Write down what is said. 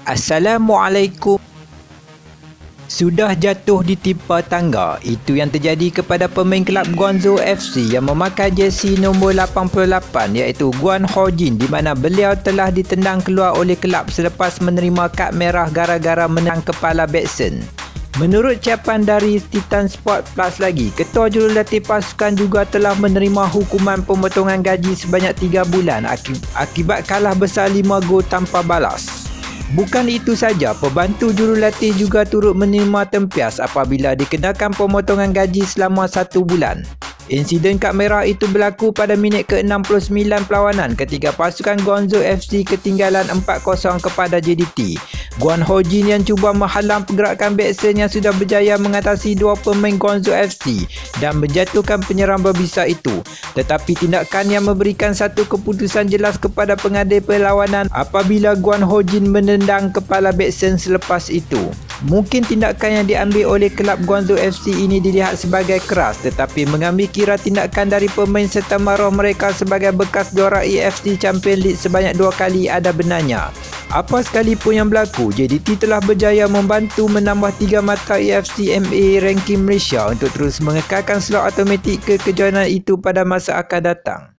Assalamualaikum. Sudah jatuh ditimpa tangga. Itu yang terjadi kepada pemain kelab Guangzhou FC yang memakai jersey nombor 88 iaitu Guan Hojin, di mana beliau telah ditendang keluar oleh kelab selepas menerima kad merah gara-gara menendang kepala Beksen. Menurut capan dari Titan Sport Plus lagi, ketua jurulatih pasukan juga telah menerima hukuman pemotongan gaji sebanyak 3 bulan akibat kalah besar 5 gol tanpa balas. Bukan itu saja, pembantu jurulatih juga turut menerima tempias apabila dikenakan pemotongan gaji selama 1 bulan. Insiden kad merah itu berlaku pada minit ke-69 perlawanan ketika pasukan Guangzhou FC ketinggalan 4-0 kepada JDT. Guan Hojin yang cuba menghalang pergerakan Beksen yang sudah berjaya mengatasi 2 pemain Guangzhou FC dan menjatuhkan penyerang berbisa itu. Tetapi tindakan yang memberikan satu keputusan jelas kepada pengadil perlawanan apabila Guan Hojin menendang kepala Beksen selepas itu. Mungkin tindakan yang diambil oleh kelab Guangzhou FC ini dilihat sebagai keras, tetapi mengambil kira tindakan dari pemain serta maruah mereka sebagai bekas juara AFC Champions League sebanyak 2 kali ada benarnya. Apa sekalipun yang berlaku, JDT telah berjaya membantu menambah 3 mata AFC MA ranking Malaysia untuk terus mengekalkan slot automatik ke kejohanan itu pada masa akan datang.